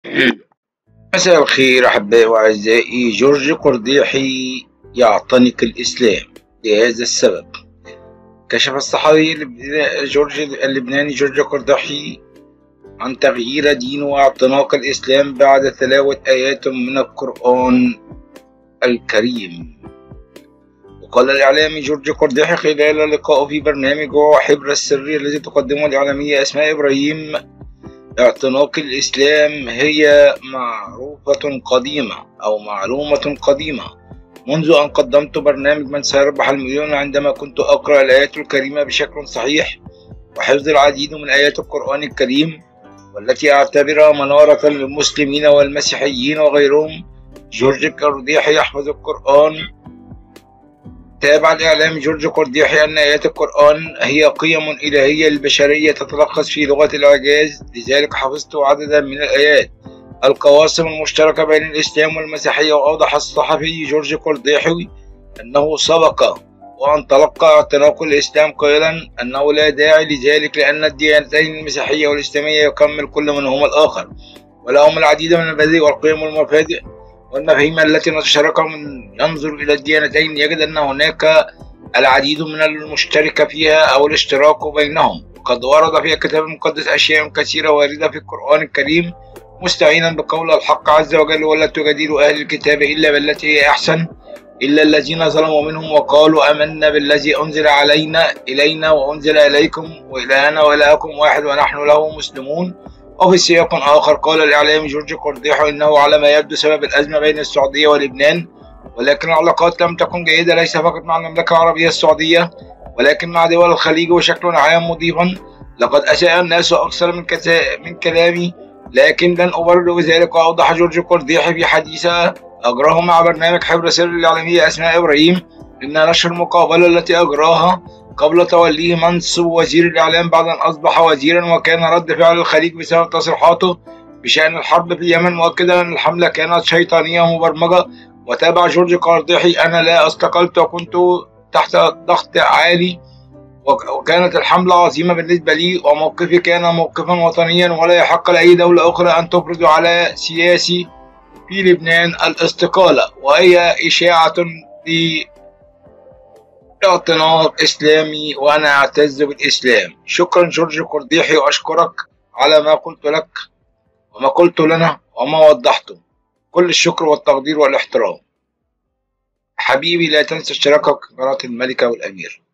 مساء الخير أحبائي وأعزائي. جورج قرديحي يعتنق الإسلام. لهذا السبب كشف الصحفي اللبناني جورج قرديحي عن تغيير دينه واعتناق الإسلام بعد تلاوة آيات من القرآن الكريم. وقال الإعلامي جورج قرديحي خلال لقائه في برنامج حبر السري الذي تقدمه الإعلامية أسماء إبراهيم: اعتناق الإسلام هي معلومة قديمة منذ أن قدمت برنامج من سيربح المليون، عندما كنت أقرأ الآيات الكريمة بشكل صحيح وحفظ العديد من آيات القرآن الكريم، والتي أعتبرها منارة للمسلمين والمسيحيين وغيرهم. جورج قرديحي يحفظ القرآن. تابع الإعلامي جورج قرديحي أن آيات القرآن هي قيم إلهية للبشرية تتلخص في لغة الإعجاز، لذلك حفظت عددا من الآيات القواسم المشتركة بين الإسلام والمسيحية. وأوضح الصحفي جورج قرديحي أنه سبق وأن تلقى اعتناق الإسلام قائلا أنه لا داعي لذلك، لأن الديانتين المسيحية والإسلامية يكمل كل منهما الآخر، ولهم العديد من المبادئ والقيم والمبادئ والمفاهيم التي نتشاركها. من ينظر إلى الديانتين يجد أن هناك العديد من المشترك فيها أو الاشتراك بينهم. وقد ورد في الكتاب المقدس أشياء كثيرة واردة في القرآن الكريم، مستعينا بقول الحق عز وجل: ولا تجادلوا أهل الكتاب إلا بالتي هي أحسن إلا الذين ظلموا منهم وقالوا آمنا بالذي أنزل إلينا وأنزل إليكم وإلهنا وإلهكم واحد ونحن له مسلمون. وفي سياق آخر قال الإعلامي جورج قرديحي إنه على ما يبدو سبب الأزمة بين السعودية ولبنان، ولكن العلاقات لم تكن جيدة ليس فقط مع المملكة العربية السعودية ولكن مع دول الخليج بشكل عام، مضيفا: لقد أساء الناس أكثر من كلامي، لكن لن أبرر بذلك. وأوضح جورج قرديحي في حديث أجراه مع برنامج حبر سر الإعلامية أسماء إبراهيم إن نشر المقابلة التي أجراها قبل توليه منصب وزير الإعلام بعد أن أصبح وزيرا، وكان رد فعل الخليج بسبب تصريحاته بشأن الحرب في اليمن، مؤكدا أن الحملة كانت شيطانية مبرمجة. وتابع جورج قرديحي: أنا لا استقلت وكنت تحت ضغط عالي، وكانت الحملة عظيمة بالنسبة لي، وموقفي كان موقفا وطنيا، ولا يحق لأي دولة أخرى أن تفرض على سياسي في لبنان الاستقالة، وهي إشاعة لاعتناق إسلامي وأنا أعتز بالإسلام. شكرا جورج قرديحي، وأشكرك على ما قلت لك وما قلت لنا وما وضحته. كل الشكر والتقدير والاحترام. حبيبي لا تنسى اشتراكك في قناة الملكة والأمير.